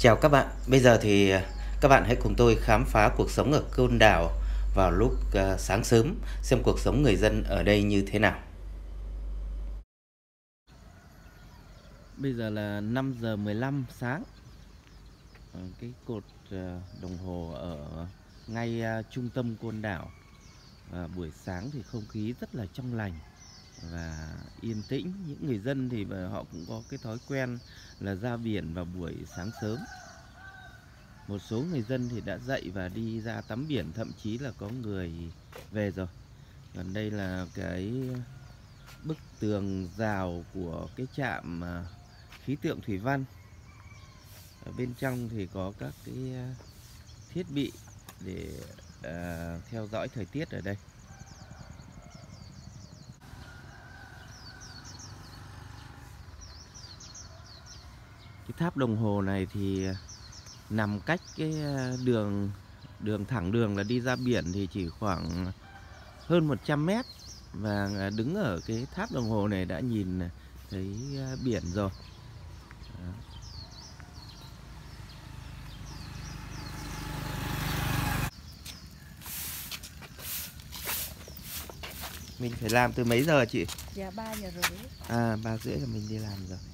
Chào các bạn, bây giờ thì các bạn hãy cùng tôi khám phá cuộc sống ở Côn Đảo vào lúc sáng sớm, xem cuộc sống người dân ở đây như thế nào. Bây giờ là 5 giờ 15 sáng. Cái cột đồng hồ ở ngay trung tâm Côn Đảo. Buổi sáng thì không khí rất là trong lành và yên tĩnh. Những người dân thì họ cũng có cái thói quen là ra biển vào buổi sáng sớm. Một số người dân thì đã dậy và đi ra tắm biển, thậm chí là có người về rồi. Còn đây là cái bức tường rào của cái trạm khí tượng thủy văn. Ở bên trong thì có các cái thiết bị để theo dõi thời tiết ở đây. Cái tháp đồng hồ này thì nằm cách cái đường thẳng đường là đi ra biển thì chỉ khoảng hơn 100 mét. Và đứng ở cái tháp đồng hồ này đã nhìn thấy biển rồi. Đó. Mình phải làm từ mấy giờ chị? Dạ 3 giờ rưỡi. 3 rưỡi là mình đi làm rồi.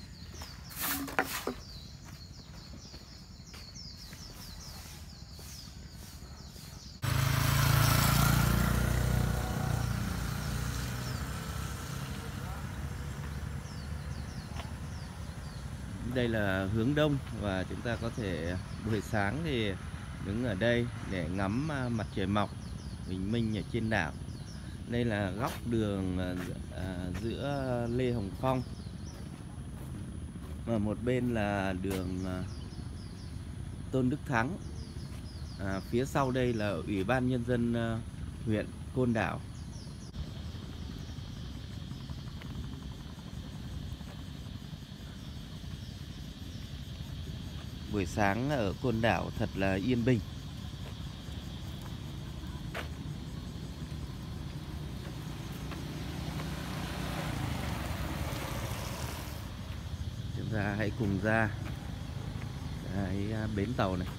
Đây là hướng đông và chúng ta có thể buổi sáng thì đứng ở đây để ngắm mặt trời mọc bình minh ở trên đảo. Đây là góc đường giữa Lê Hồng Phong và một bên là đường Tôn Đức Thắng. Phía sau đây là Ủy ban Nhân dân huyện Côn Đảo. Buổi sáng ở Côn Đảo thật là yên bình. Chúng ta hãy cùng ra cái bến tàu này.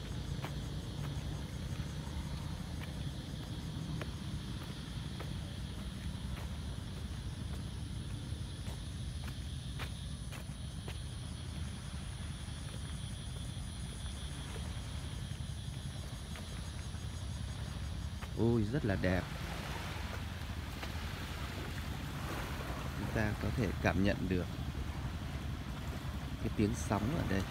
Ôi rất là đẹp. Chúng ta có thể cảm nhận được cái tiếng sóng ở đây.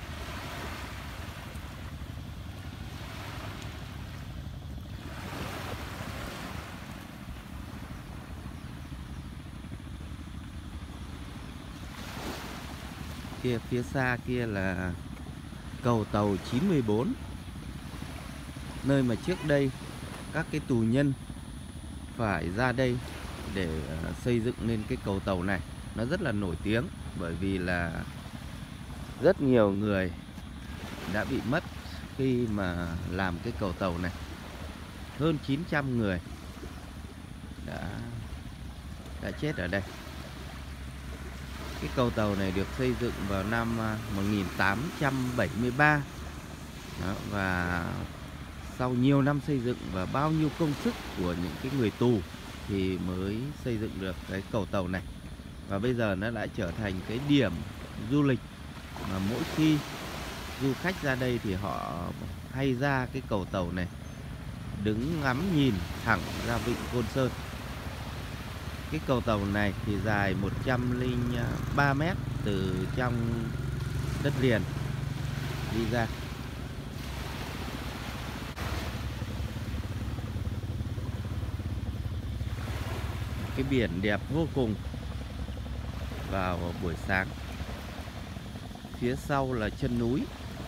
Kia phía xa kia là cầu tàu 94, nơi mà trước đây các cái tù nhân phải ra đây để xây dựng nên cái cầu tàu này. Nó rất là nổi tiếng bởi vì là rất nhiều người đã bị mất khi mà làm cái cầu tàu này. Hơn 900 người đã chết ở đây. Cái cầu tàu này được xây dựng vào năm 1873. Đó, và sau nhiều năm xây dựng và bao nhiêu công sức của những cái người tù thì mới xây dựng được cái cầu tàu này. Và bây giờ nó đã trở thành cái điểm du lịch mà mỗi khi du khách ra đây thì họ hay ra cái cầu tàu này đứng ngắm nhìn thẳng ra vịnh Côn Sơn. Cái cầu tàu này thì dài 103 mét từ trong đất liền đi ra. Cái biển đẹp vô cùng vào buổi sáng. Phía sau là chân núi.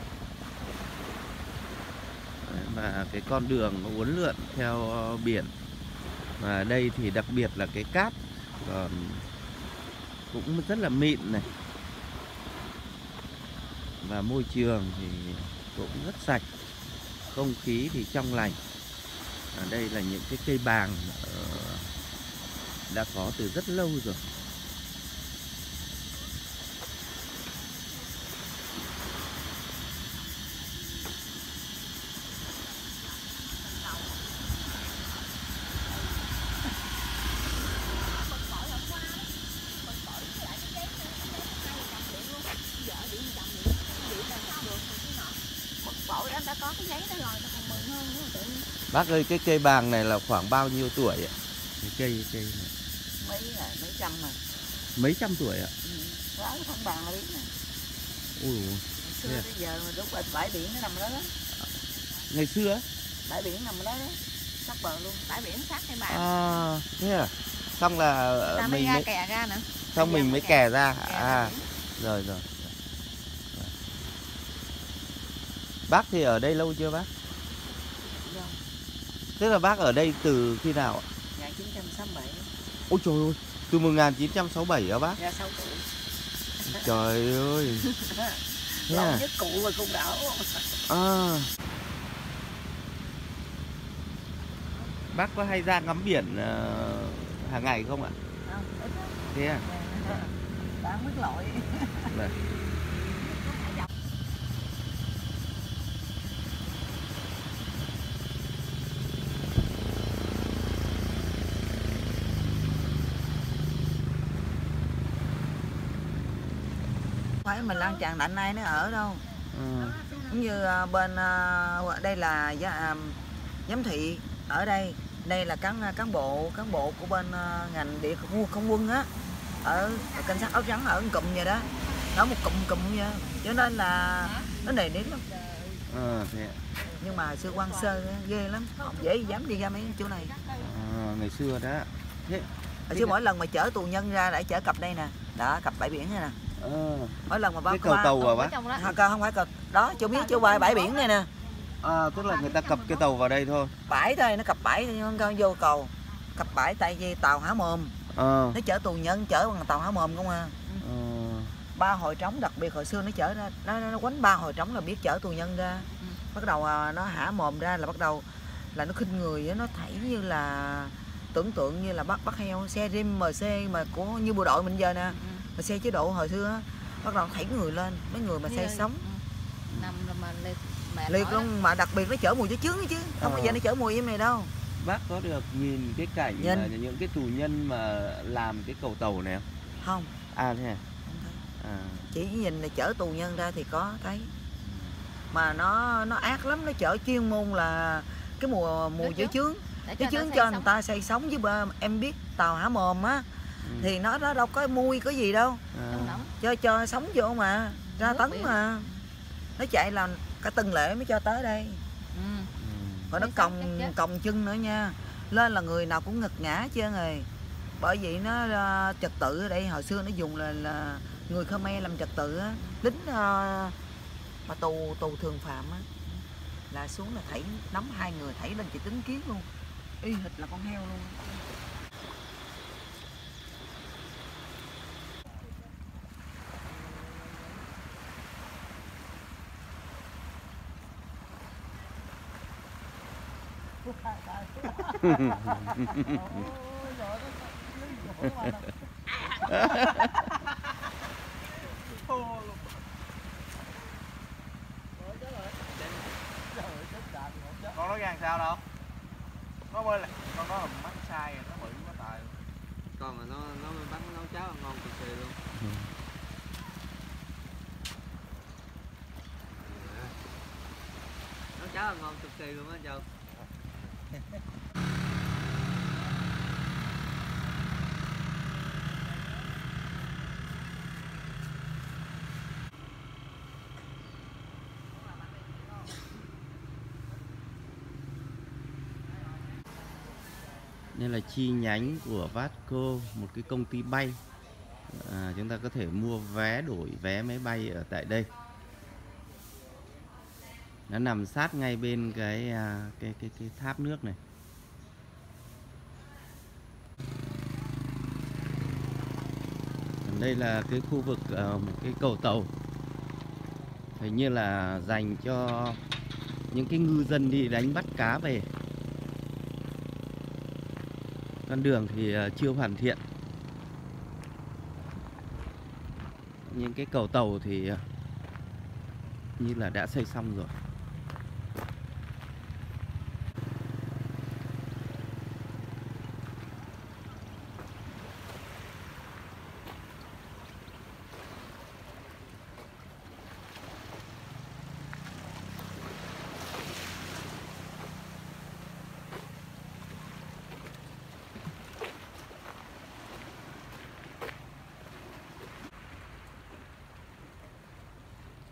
Và cái con đường uốn lượn theo biển. Và đây thì đặc biệt là cái cát còn cũng rất là mịn này. Và môi trường thì cũng rất sạch. Không khí thì trong lành. Ở đây là những cái cây bàng đã có từ rất lâu rồi. Bác ơi, cái cây bàng này là khoảng bao nhiêu tuổi ạ? Cái cây này. Mấy trăm mà. Mấy trăm tuổi ạ? Ráo không bàn là biết nè. Ui, Xưa tới giờ mà lúc bãi biển nó nằm đó đó. Ngày xưa á? Bãi biển nằm đó đó. Sát bờ luôn. Bãi biển sát cây bàng. À, thế à? Xong là mình mới kè ra nữa. xong mình mới kè ra. À, rồi. Bác thì ở đây lâu chưa bác? Dạ. Tức là bác ở đây từ khi nào ạ? 1967. Ôi trời ơi, từ 1967 á bác? Dạ 6 tuổi. Trời ơi. Thế à? Nhất cụ và cung đảo. À. Bác có hay ra ngắm biển hàng ngày không ạ? Không, ít lắm. Thế à? Bán mức lội. Vâng. Phải mình Lan Tràng Đạnh Ai nó ở đâu. Cũng như bên đây là giám thị ở đây. Đây là cán bộ của bên ngành địa không quân á, ở cảnh sát áo trắng ở cụm vậy đó, nó một cụm vậy, cho nên là nó nề nếp lắm. Thế ạ. Nhưng mà xưa quan sơ ghê lắm, không dễ dám đi ra mấy chỗ này. Ngày xưa đó. Thế Chứ mỗi lần mà chở tù nhân ra để chở cặp đây nè, đó cặp bãi biển này nè. Mỗi lần mà cái cầu tàu à bác? Không phải cầu đó, chỗ biết chỗ bãi biển này nè. Tức là người ta cập cái tàu vào đây thôi. Bãi thôi, nó cập bãi không vô cầu. Cập bãi tại vì tàu Há Mồm. Nó chở tù nhân chở bằng tàu Há Mồm không à. Ba hồi trống, đặc biệt hồi xưa nó chở ra, nó quánh ba hồi trống là biết chở tù nhân ra. Bắt đầu nó hả mồm ra là bắt đầu là nó khinh người, nó thảy như là tưởng tượng như là bắt heo xe rim MC mà của như bộ đội mình giờ nè, mà xe chế độ hồi xưa bắt đầu thảy người lên, mấy người mà say sống nằm mà liệt luôn, mà đặc biệt nó chở mùi chứa chướng chứ không bao giờ nó chở mùi em này đâu. Bác có được nhìn cái cảnh mà những cái tù nhân mà làm cái cầu tàu này không? Không. Thế à? Chỉ nhìn là chở tù nhân ra thì có thấy, mà nó ác lắm, nó chở chuyên môn là cái mùa chở chướng cho người ta say sống. Với em biết tàu Há Mồm á, thì nó đâu có mui có gì đâu, cho sống vô mà ra tấn mà nó chạy là cả tuần lễ mới cho tới đây. Rồi nó còng chân nữa nha, lên là người nào cũng ngật ngã chứ rồi, bởi vì nó trật tự ở đây hồi xưa nó dùng là người Khmer làm trật tự á, lính mà tù thường phạm á, là xuống là thảy nắm hai người thảy lên chỉ tính kiến luôn, y hệt là con heo luôn. Con nó ra làm sao đâu, nó bơi là con nó mắc sai rồi, nó bự quá tài. Còn là nó bắn nấu cháo ngon cực kỳ luôn. Nấu cháo là ngon cực kỳ luôn á Châu. Nên là chi nhánh của Vasco, một cái công ty bay. Chúng ta có thể mua vé, đổi vé máy bay ở tại đây. Nó nằm sát ngay bên cái tháp nước này. Đây là cái khu vực một cái cầu tàu, hình như là dành cho những cái ngư dân đi đánh bắt cá về. Con đường thì chưa hoàn thiện. Những cái cầu tàu thì như là đã xây xong rồi.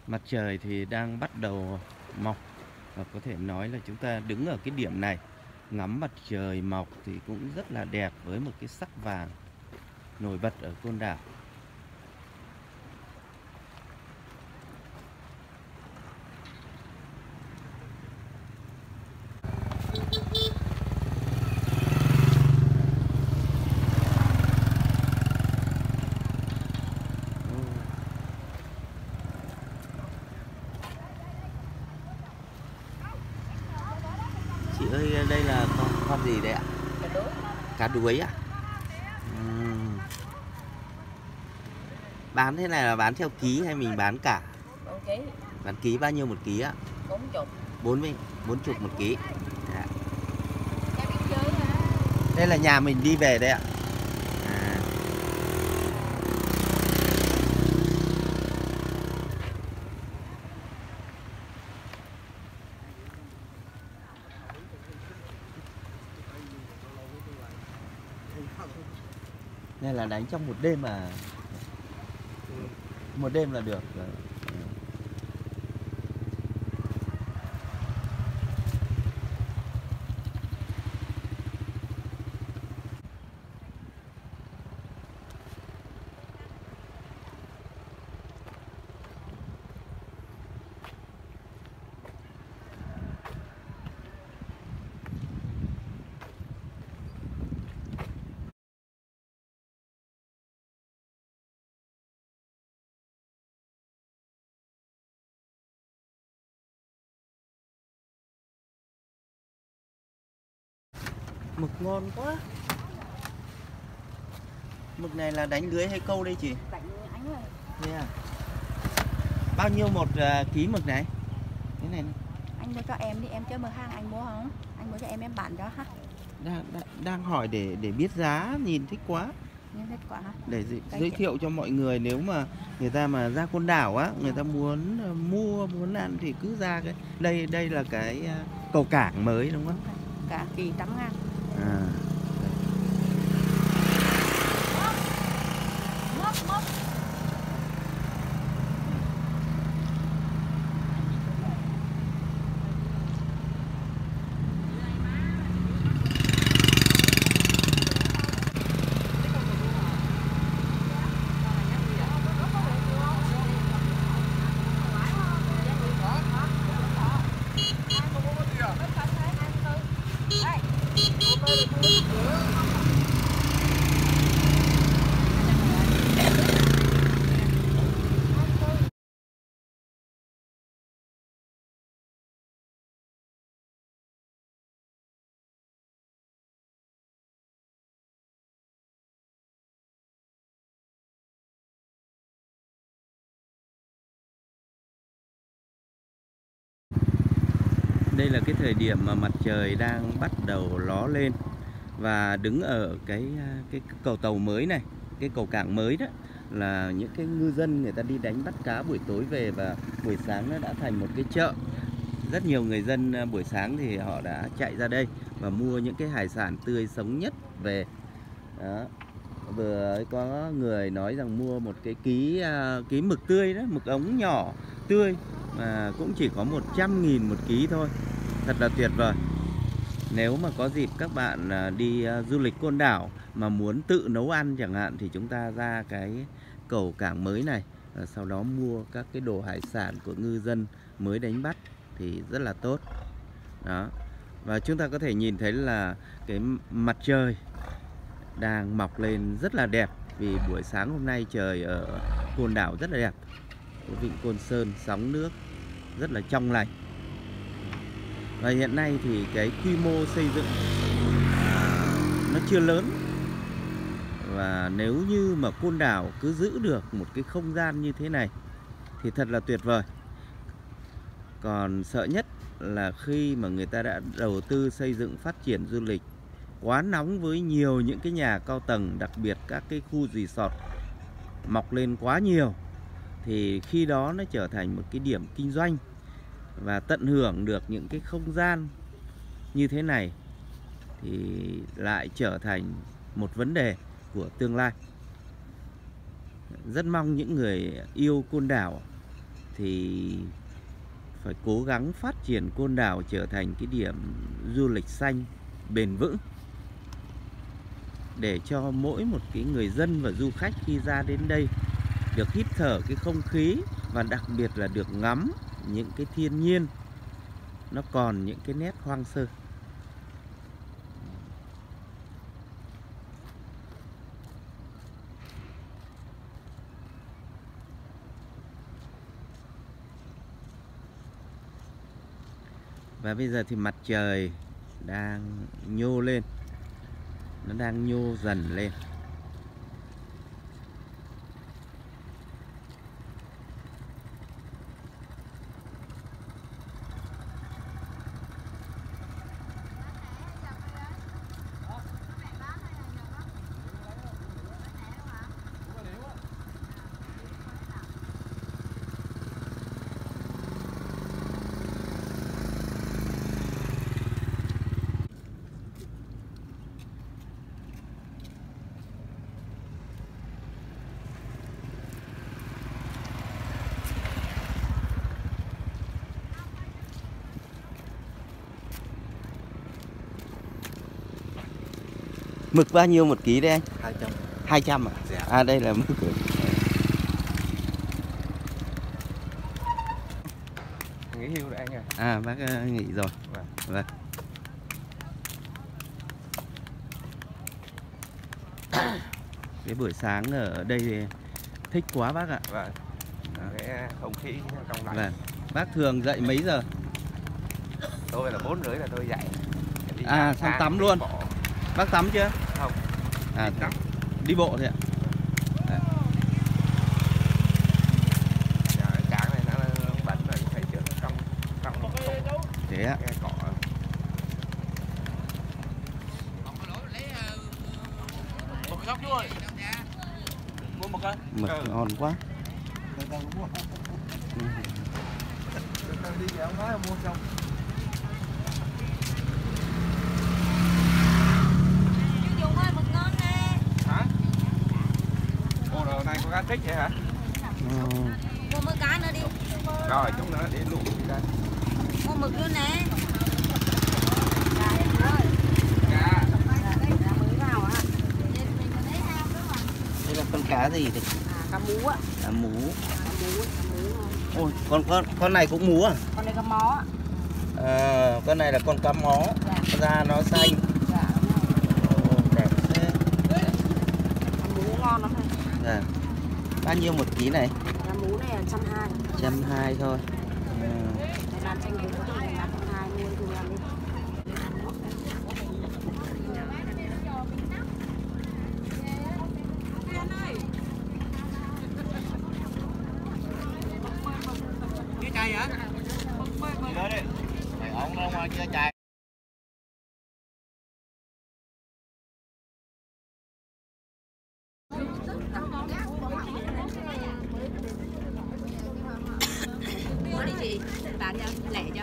Mặt trời thì đang bắt đầu mọc, và có thể nói là chúng ta đứng ở cái điểm này ngắm mặt trời mọc thì cũng rất là đẹp, với một cái sắc vàng nổi bật ở Côn Đảo. Chị ơi, đây là con gì đấy ạ? Cá đuối à? Bán thế này là bán theo ký hay mình bán cả? Bán ký bao nhiêu một ký ạ? 40 một ký. Dạ. Đây là nhà mình đi về đây ạ. Đây là đánh trong một đêm mà. Một đêm là được. Mực ngon quá. Mực này là đánh lưới hay câu đây chị? Đánh anh ơi. Thế à? Bao nhiêu một ký mực này? Thế này. Anh mua cho em đi, em chơi mở hàng anh mua không? Anh mua cho em bán cho ha. Đang hỏi để biết giá, nhìn thích quá. Nhìn thích quá hả? Để giới thiệu cho mọi người, nếu mà người ta mà ra Côn Đảo á, người ta muốn mua, muốn ăn thì cứ ra cái đây là cái cầu cảng mới đúng không? Cả kỳ 100.000. À. Đây là cái thời điểm mà mặt trời đang bắt đầu ló lên, và đứng ở cái cầu tàu mới này, cái cầu cảng mới đó, là những cái ngư dân người ta đi đánh bắt cá buổi tối về, và buổi sáng nó đã thành một cái chợ. Rất nhiều người dân buổi sáng thì họ đã chạy ra đây và mua những cái hải sản tươi sống nhất về. Đó. Vừa có người nói rằng mua một cái ký mực tươi đó, mực ống nhỏ tươi mà cũng chỉ có 100.000 một ký thôi. Thật là tuyệt vời. Nếu mà có dịp các bạn đi du lịch Côn Đảo mà muốn tự nấu ăn chẳng hạn, thì chúng ta ra cái cầu cảng mới này, sau đó mua các cái đồ hải sản của ngư dân mới đánh bắt thì rất là tốt. Đó. Và chúng ta có thể nhìn thấy là cái mặt trời đang mọc lên rất là đẹp, vì buổi sáng hôm nay trời ở Côn Đảo rất là đẹp. Cái vịnh Côn Sơn sóng nước rất là trong lành. Và hiện nay thì cái quy mô xây dựng nó chưa lớn. Và nếu như mà Côn Đảo cứ giữ được một cái không gian như thế này thì thật là tuyệt vời. Còn sợ nhất là khi mà người ta đã đầu tư xây dựng phát triển du lịch quá nóng, với nhiều những cái nhà cao tầng, đặc biệt các cái khu resort mọc lên quá nhiều, thì khi đó nó trở thành một cái điểm kinh doanh, và tận hưởng được những cái không gian như thế này thì lại trở thành một vấn đề của tương lai. Rất mong những người yêu Côn Đảo thì phải cố gắng phát triển Côn Đảo trở thành cái điểm du lịch xanh bền vững, để cho mỗi một cái người dân và du khách khi ra đến đây được hít thở cái không khí, và đặc biệt là được ngắm những cái thiên nhiên nó còn những cái nét hoang sơ. Và bây giờ thì mặt trời đang nhô lên, nó đang nhô dần lên. Mực bao nhiêu một ký đây anh? 200. 200 à? Dạ. À đây là mực. Nghỉ hưu rồi anh à? À bác nghỉ rồi. Vâng. Cái buổi sáng ở đây thì thích quá bác ạ. Vâng. Cái không khí trong lành. Vâng. Bác thường dậy mấy giờ? Tôi là 4:30 là tôi dậy. À xong tắm luôn. Bác tắm chưa? Không. À tắm. Đi bộ thôi ạ. À. Cảng này nó bẩn rồi, thấy chưa, nó trong Thế ạ. cái cỏ. Một cái góc chú ơi. Mua một cái. Mực ngon quá. Đi về ông nói mua xong. Hả? Ồ đồ này có cá trích vậy hả? Mua mực cá nữa đi. Rồi chúng nó để luộc đi đây. Mua mực luôn nè. Cá. Đây là con cá gì thì? Cá mú á. Cá mú. Cá mú. Ôi con này cũng mú à? Con này cá mó. À, con này là con cá mó. Dạ. Da nó xanh. Dạ. Đẹp thế. Cá mú ngon lắm này. Dạ. Bao nhiêu một ký này? Cá mú này là 120. 120 thôi. Làm tranh cúng tôi này là 120 mua cùng làm đi. Cái chai hả? Đó đi. Mày ổn đâu mà chơi chai. Mua đi chị, bán cho, lẻ cho.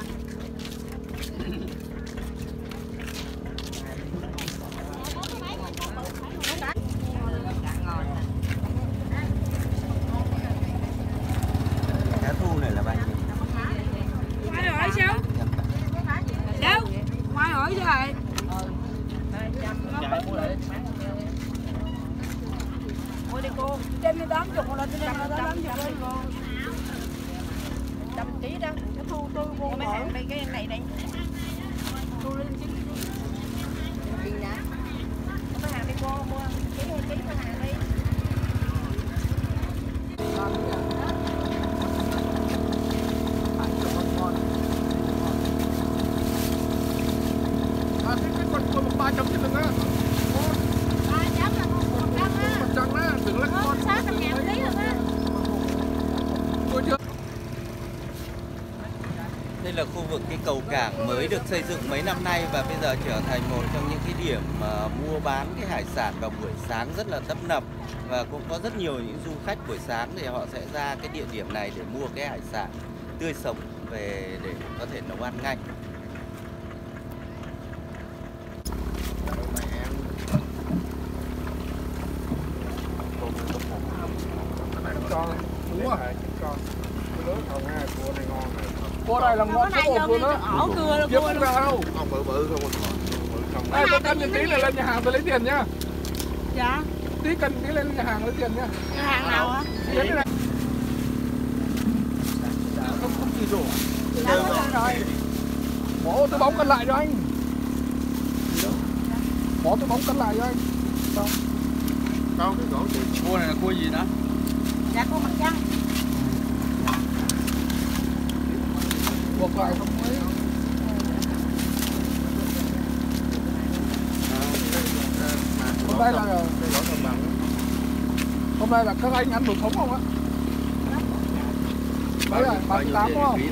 Cá thu này là bao nhiêu? Ngoài hỏi sao? Đâu? Ngoài hỏi chứ rồi. Ôi đi cô, đem đi 80 là tôi đem ra 80 ơi cô. 100 ký đó, cái thu tôi vô mấy hàng đây cái này đây. Thu lên chứ. Gì nè? Có hàng đi cô mua, ký có hàng đi. Cái con 300 chứ đừng á. 300 là 100 á. 100 á, đừng lấy con. 600.000 ký luôn á. Tôi chưa. Đây là khu vực cái cầu cảng mới được xây dựng mấy năm nay và bây giờ trở thành một trong những cái điểm mua bán cái hải sản vào buổi sáng rất là tấp nập, và cũng có rất nhiều những du khách buổi sáng thì họ sẽ ra cái địa điểm này để mua cái hải sản tươi sống về để có thể nấu ăn ngay. Con đúng rồi. Con lớn không. Cô này là ngon số 1 luôn á. Kiếm không ra đâu. Không bự không. Đây tôi cân tí là lên nhà hàng tôi lấy tiền nhá. Dạ. Tí cân tí lên nhà hàng lấy tiền nhá. Nhà hàng nào hả? Không gì đủ. Rồi. Bỏ tôi bóng cân lại cho anh. Bỏ tôi bóng cân lại cho anh. Sao? Không, cái gỗ cua này là cua gì đó? Dạ cua mặt trăng. Buộc lại không mấy. Hôm nay là các anh ăn đồ sống không á? Đấy là 38 đúng không?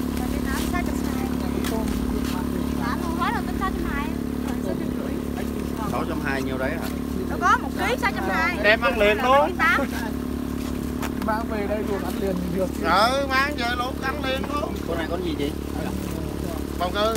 620 nhiêu đấy hả? Nó có 1 kg 620. Đem ăn liền luôn. Mang về đây luôn ăn liền được. Mang về luôn ăn liền luôn. Con này con gì chị? Bông ngư.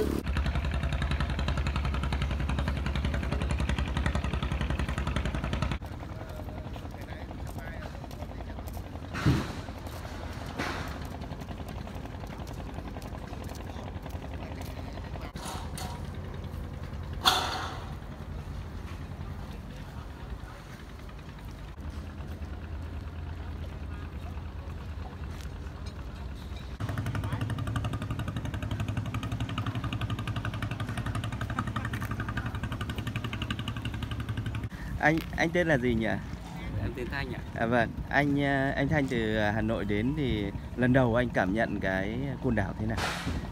Anh tên là gì nhỉ? Em tên Thanh ạ. À vâng, anh Thanh từ Hà Nội đến thì lần đầu anh cảm nhận cái Côn Đảo thế nào?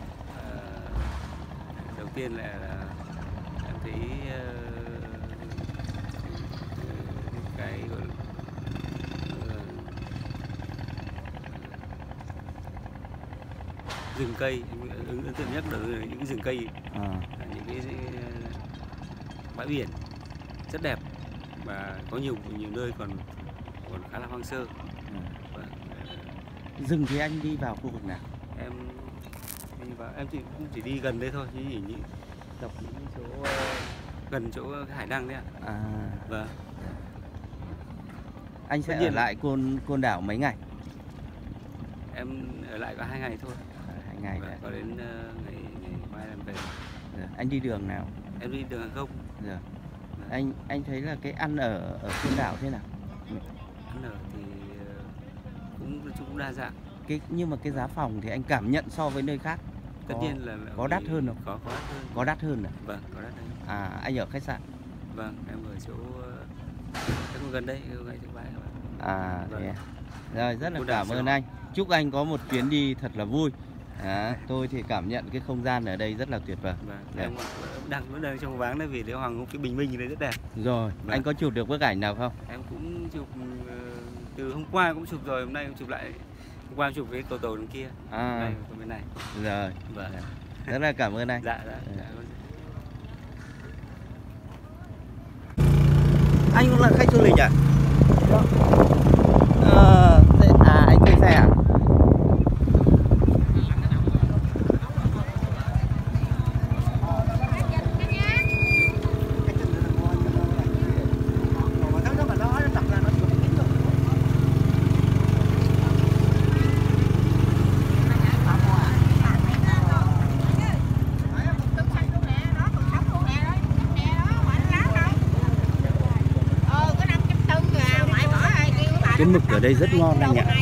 Đầu tiên là em thấy cái gọi là rừng cây, ấn tượng nhất là những cái rừng cây, những cái bãi biển rất đẹp và có nhiều nơi còn khá là hoang sơ. Rừng thì anh đi vào khu vực nào? Em đi vào, em chỉ đi gần đây thôi, chỉ dọc những chỗ gần chỗ hải đăng đấy ạ. Vâng. Anh sẽ ở lại Côn Đảo mấy ngày? Em ở lại có 2 ngày thôi. 2 ngày. Vâng, có đến ngày mai em về. Anh đi đường nào? Em đi đường hàng không. Dạ. Anh thấy là cái ăn ở Côn Đảo thế nào? Ăn ở thì cũng đa dạng. Nhưng mà cái giá phòng thì anh cảm nhận so với nơi khác tất nhiên là có đắt hơn không? Có đắt hơn. Có đắt hơn à? Vâng, có đắt hơn. Anh ở khách sạn? Vâng, em ở chỗ em gần đây, ngay chỗ bãi. Vâng. Thế à? Rồi, rất là cảm ơn anh. Chúc anh có một chuyến đi thật là vui. Tôi thì cảm nhận cái không gian ở đây rất là tuyệt vời. Em đang trong váng đấy vì cái hoàng hôn, cái bình minh này rất đẹp. Rồi, anh có chụp được bức ảnh nào không? Em cũng chụp từ hôm qua cũng chụp rồi, hôm nay cũng chụp lại. Hôm qua chụp cái cầu tàu bên kia, hôm nay còn bên này. Rồi. Vâng. Rất là cảm ơn anh. Dạ. Anh cũng là khách du lịch à? Anh thuê xe à? Cái mực ở đây rất ngon anh ạ.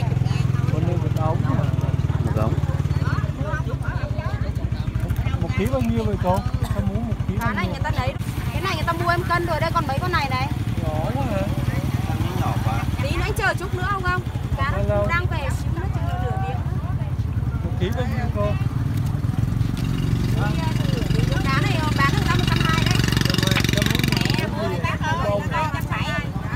Mực ống. 1 kg bao nhiêu vậy cô? Em muốn 1 kg. Cái này người ta lấy. Cái này người ta mua em cân rồi, đây còn mấy con này này. Nhỏ quá hả? Nhỏ quá. Tí nữa anh chờ chút nữa không không? Cá đang về xíu nữa chừng nửa tiếng. 1 kg bao nhiêu cô? Cá này bán được ra 120 đấy. Mẹ ơi, bác ơi, 270.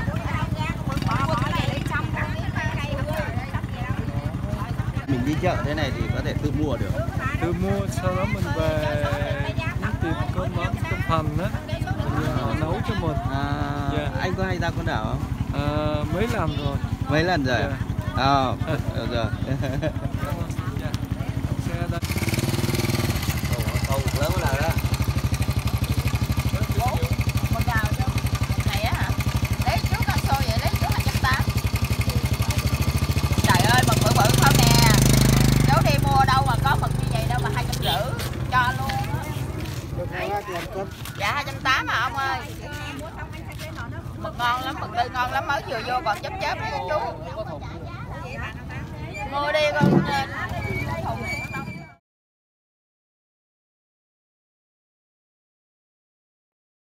Mình đi chợ thế này thì có thể tự mua được. Tự mua, sau đó mình về tìm cơm mắm, cơm hầm đó, họ nấu cho mình. Anh có hay ra Côn Đảo không? Mấy lần rồi. Mấy lần rồi? Được rồi. Xe đây. Cầu lớn là đó. Một đào chứ. Này á hả? Lấy trước con xôi vậy, lấy trước 280. Trời ơi, mực bự bự không nè. Cháu đi mua đâu mà có mực như vậy đâu. Mực ngon lắm, mực tươi ngon lắm, mới vừa vô còn chớp chớp chú. Mua đi con